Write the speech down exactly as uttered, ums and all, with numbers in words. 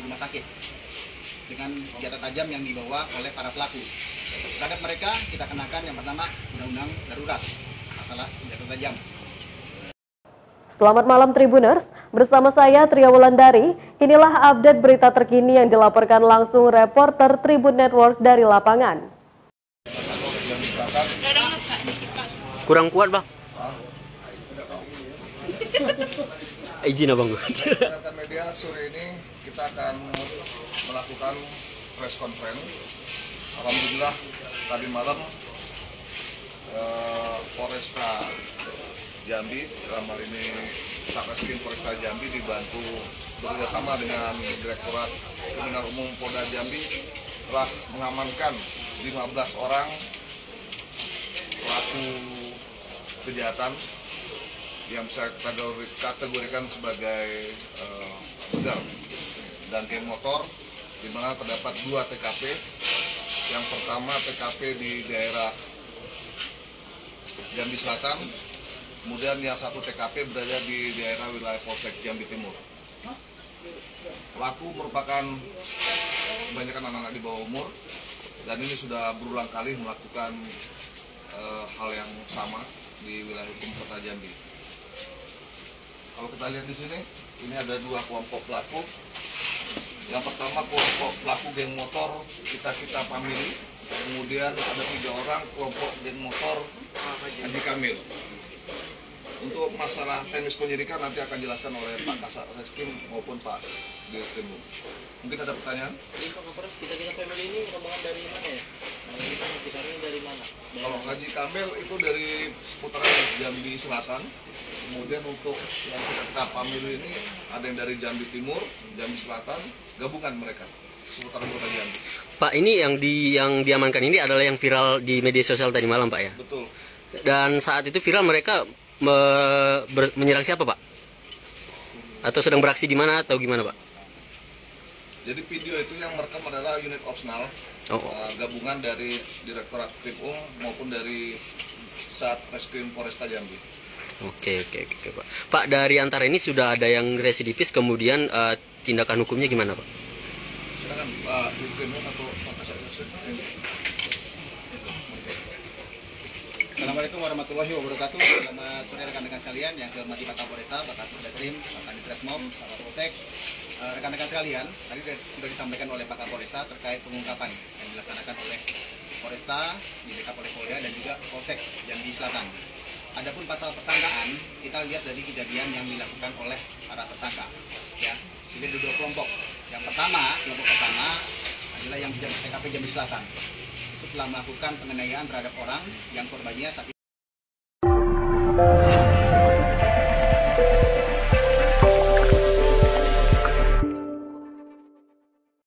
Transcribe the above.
rumah sakit dengan senjata tajam yang dibawa oleh para pelaku. Terhadap mereka kita kenakan yang pertama undang-undang darurat masalah senjata tajam. Selamat malam Tribuners, bersama saya Tria Wulandari. Inilah update berita terkini yang dilaporkan langsung reporter Tribun Network dari lapangan. Kurang kuat bang. Izin abang. Rekan media, sore ini kita akan melakukan press conference. Alhamdulillah tadi malam eh, Polresta Jambi, dalam hal ini Satreskrim Polresta Jambi dibantu bekerjasama dengan Direktorat Kriminal Umum Polda Jambi telah mengamankan lima belas orang pelaku kejahatan yang bisa kategorikan sebagai uh, begal dan geng motor, di mana terdapat dua T K P. Yang pertama T K P di daerah Jambi Selatan, kemudian yang satu T K P berada di daerah wilayah Polsek Jambi Timur. Pelaku merupakan kebanyakan anak-anak di bawah umur, dan ini sudah berulang kali melakukan uh, hal yang sama di wilayah hukum Kota Jambi. Kalau kita lihat di sini, ini ada dua kelompok pelaku. Yang pertama kelompok pelaku geng motor kita kita Family, kemudian ada tiga orang kelompok geng motor Haji Kamil. Untuk masalah teknis penyidikan nanti akan dijelaskan oleh Pak Kasat Reskrim maupun Pak Dirkrim. Mungkin ada pertanyaan? Jadi Pak Kapolres, kita-kita family ini rombongan dari mana ya? Kita kita ini dari mana? Dari Kalau Haji Kamil itu dari seputaran Jambi Selatan. Kemudian untuk yang kita family ini ada yang dari Jambi Timur, Jambi Selatan, gabungan mereka seputaran Kota Jambi. Pak, ini yang di yang diamankan ini adalah yang viral di media sosial tadi malam Pak ya? Betul. Dan saat itu viral mereka me, ber, menyerang siapa Pak? Atau sedang beraksi di mana atau gimana Pak? Jadi video itu yang merekam adalah unit opsional, Oh, oh. uh, gabungan dari Direktorat Krim-Um maupun dari Satreskrim Polresta Jambi. Oke, oke, oke, Pak. Pak, dari antara ini sudah ada yang residivis, kemudian uh, tindakan hukumnya gimana, Pak? Silakan Pak Dirkrim atau Pak Kasat Reskrim. Assalamualaikum warahmatullahi wabarakatuh. Selamat sore rekan-rekan sekalian yang saya hormati Pak Kapolresta, Pak Kasat Reskrim, Pak Kadif Resmob, Pak Polsek. Uh, rekan-rekan sekalian, tadi sudah disampaikan oleh Pak Kapolresta terkait pengungkapan yang dilaksanakan oleh Polresta, di backup oleh Polda dan juga Polsek Jambi Selatan. Adapun pasal persangkaan, kita lihat dari kejadian yang dilakukan oleh para tersangka. Ya, ini ada dua kelompok. Yang pertama, kelompok pertama adalah yang di T K P Jambi Selatan. Itu telah melakukan penganiayaan terhadap orang yang korbannya saat